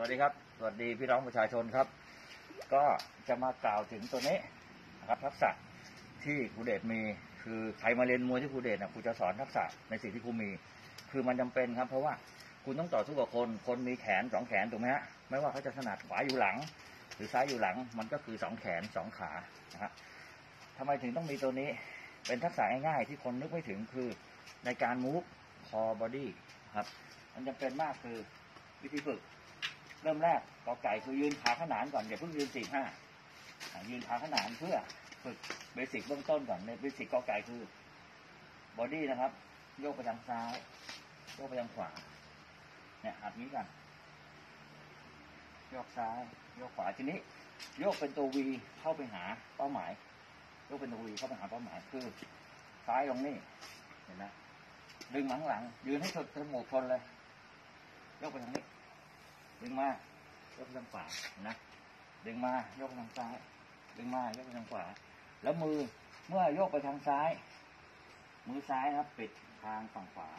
วัสดีครับสวัสดีพี่น้องประชาชนครับก็จะมากล่าวถึงตัวนี้นะครับทักษะที่ครูเดชมีคือใครมาเรียนมวยที่ครูเดชนะครูจะสอนทักษะในสิ่งที่ครูมีคือมันจำเป็นครับเพราะว่าคุณต้องต่อสู้กับคนมีแขนสองแขนถูกไหมฮะไม่ว่าเขาจะถนัดขวาอยู่หลังหรือซ้ายอยู่หลังมันก็คือสองแขนสองขานะครับทำไมถึงต้องมีตัวนี้เป็นทักษะง่ายๆที่คนนึกไม่ถึงคือในการ move core body ครับมันจำเป็นมากคือวิธีฝึกเริ่มแรกกอไก่คือยืนขาขนานก่อนอย่าเพิ่งยืน4-5ยืนขาขนานเพื่อฝึกเบสิกเบื้องต้นก่อนในเบสิกกอไก่คือบอดี้นะครับโยกไปทางซ้ายโยกไปทางขวาเนี่ยหัดนี้กันโยกซ้ายโยกขวาทีนี้โยกเป็นตัววีเข้าไปหาเป้าหมายโยกเป็นตัววีเข้าไปหาเป้าหมายคือซ้ายลงนี่เห็นไหมดึงหลังยืนให้สุดจมูกชนเลยโยกไปทางนี้ดึงมายกไปทางขวานะดึงมายกไปทางซ้ายดึงมายกไปทางขวาแล้วมือเมื่อยกไปทางซ้ายมือซ้ายนะครับปิดทางฝั่งขวา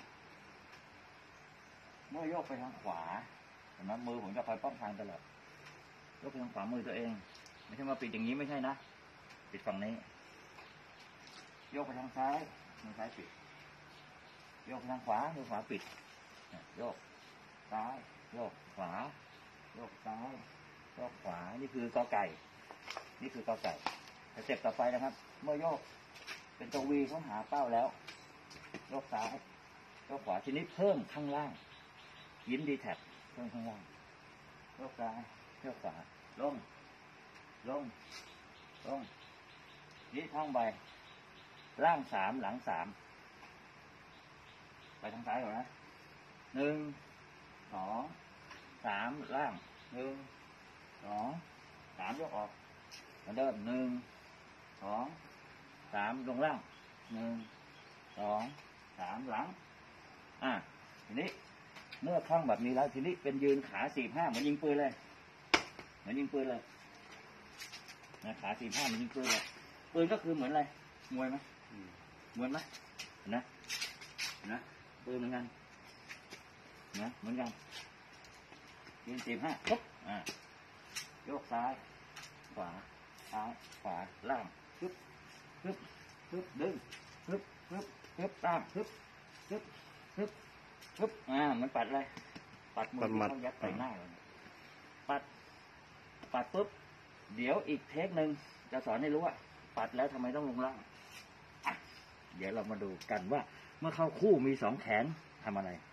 เมื่อยกไปทางขวาเห็นไหมมือผมจะคอยป้องทางตลอดยกไปทางขวามือตัวเองไม่ใช่มาปิดอย่างนี้ไม่ใช่นะปิดฝั่งนี้ยกไปทางซ้ายมือซ้ายปิดยกไปทางขวามือขวาปิดโยกซ้ายโยกขวาโยกซ้ายโยกขวานี่คือกอไก่นี่คือกอไก่สเต็ปต่อไปนะครับเมื่อโยกเป็นตัววีเข้าหาเป้าแล้วโยกซ้ายโยกขวาทีนี้เพิ่มข้างล่างยิ้มดีแท็บเพิ่มข้างล่างโยกซ้ายโยกขวาลงนี่ท่องไปล่าง3หลัง3ไปทางซ้ายก่อนนะ1 2 3ล่าง1 2 3ยกออกเหมือนเดิม1 2 3ลงล่าง1 2 3หลังทีนี้เมื่อคล่องแบบนี้แล้วทีนี้เป็นยืนขา45เหมือนยิงปืนเลยนะขา45เหมือนยิงปืนเลยปืนก็คือเหมือนอะไรมวยไหมเหมือนไหมนะปืนเหมือนกันนะเหมือนกันยืน45ปุ๊บโยกซ้ายขวาซ้ายขวาล่างปึ๊บดึงปึ๊บตามปึ๊บมันปัดเลยปัดมือเขายัดใส่หน้าเลยปัดปุ๊บเดี๋ยวอีกเทคหนึ่งจะสอนให้รู้ว่าปัดแล้วทำไมต้องลงล่างเดี๋ยวเรามาดูกันว่าเมื่อเข้าคู่มี2แขนทำอะไร